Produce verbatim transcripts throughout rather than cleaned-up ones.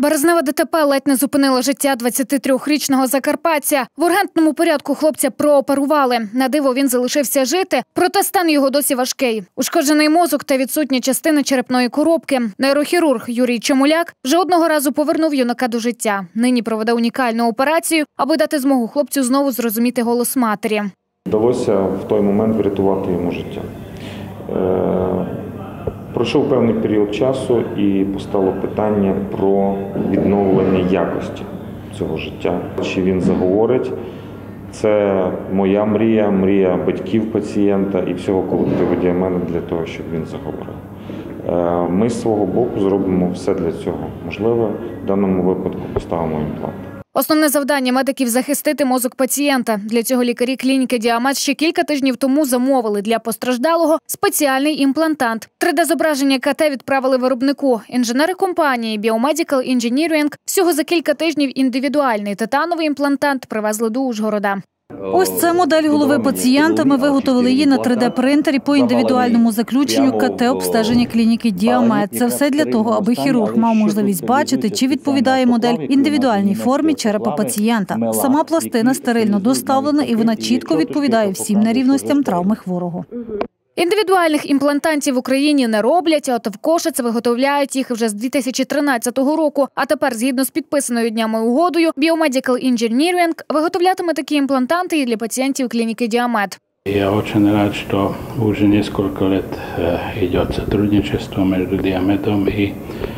Березневе ДТП ледь не зупинило життя двадцятитрирічного закарпатця. В ургентному порядку хлопця прооперували. На диво він залишився жити, проте стан його досі важкий. Ушкоджений мозок та відсутня частина черепної коробки. Нейрохірург Юрій Чемуляк вже одного разу повернув юнака до життя. Нині проведе унікальну операцію, аби дати змогу хлопцю знову зрозуміти голос матері. Вдалося в той момент врятувати йому життя. Пройшов певний період часу і постало питання про відновлення якості цього життя. Чи він заговорить? Це моя мрія, мрія батьків пацієнта і всього колективу Діамет для того, щоб він заговорив. Ми з свого боку зробимо все для цього. Можливо, в даному випадку поставимо імплант. Основне завдання медиків – захистити мозок пацієнта. Для цього лікарі клініки Діамет ще кілька тижнів тому замовили для постраждалого спеціальний імплантант. три де-зображення ка те відправили виробнику. Інженери компанії Biomedical Engineering всього за кілька тижнів індивідуальний титановий імплантант привезли до Ужгорода. Ось це модель голови пацієнта. Ми виготовили її на три де-принтері по індивідуальному заключенню ка те обстеження клініки Діамет. Це все для того, аби хірург мав можливість бачити, чи відповідає модель індивідуальній формі черепа пацієнта. Сама пластина стерильно доставлена і вона чітко відповідає всім нерівностям травми хворого. Індивідуальних імплантантів в Україні не роблять, а от в Кошице виготовляють їх вже з дві тисячі тринадцятого року. А тепер, згідно з підписаною днями угодою, Biomedical Engineering виготовлятиме такі імплантанти і для пацієнтів клініки Діамет. Я очень рад, что уже несколько лет идет сотрудничество между Диаметом и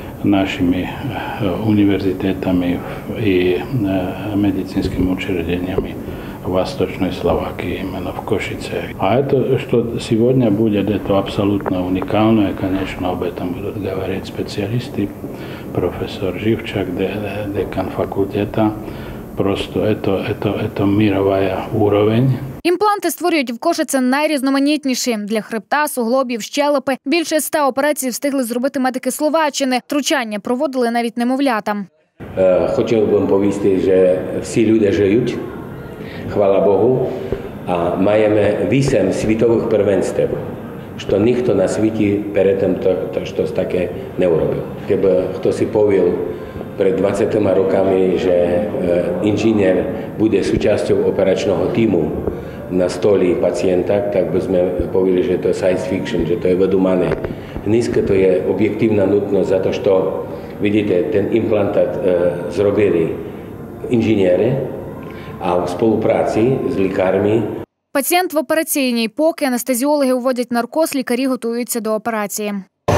нашими университетами и медицинскими учреждениями в Восточной Словакии, именно в Кошице. А это, что сегодня будет, это абсолютно уникально, и, конечно, об этом будут говорить специалисты, профессор Живчак, декан факультета. Просто это, это, это мировая уровень. Імпланти створюють в Кошице найрізноманітніші. Для хребта, суглобів, щелепи. Більше ста операцій встигли зробити медики Словаччини. Втручання проводили навіть немовлятам. Хотів би повісти, що всі люди живуть, хвала Богу, а маємо вісім світових первенств, що ніхто на світі перед тим то, то щось таке не робив. Якби хтось і повів перед двадцятьма роками, що інженер буде частиною операційного тиму на столі пацієнта, так би ми повіли, що це science fiction, що це видумане. Днеска то є об'єктивна нутність за те, що, видите, ten імплантат зробили інженери, а в співпраці з лікарями. Пацієнт в операційній. Поки анестезіологи уводять наркоз, лікарі готуються до операції.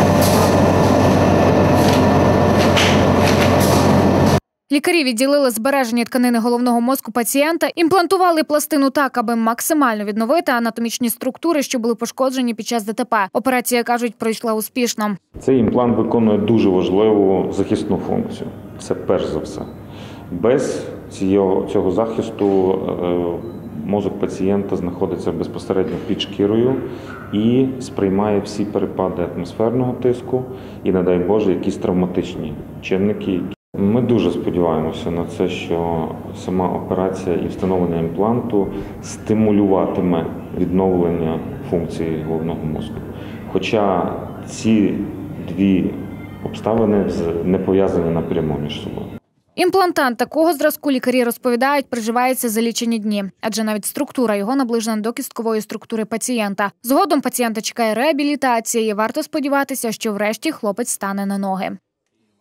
Лікарі відділили збережені тканини головного мозку пацієнта, імплантували пластину так, аби максимально відновити анатомічні структури, що були пошкоджені під час ДТП. Операція, кажуть, пройшла успішно. Цей імплант виконує дуже важливу захисну функцію. Це перш за все. Без цього, цього захисту мозок пацієнта знаходиться безпосередньо під шкірою і сприймає всі перепади атмосферного тиску і, не дай Боже, якісь травматичні чинники. Ми дуже сподіваємося на це, що сама операція і встановлення імпланту стимулюватиме відновлення функції головного мозку. Хоча ці дві обставини не пов'язані напряму між собою. Імплантант такого зразку, лікарі розповідають, приживається за лічені дні, адже навіть структура його наближена до кісткової структури пацієнта. Згодом пацієнта чекає реабілітація і варто сподіватися, що врешті хлопець стане на ноги.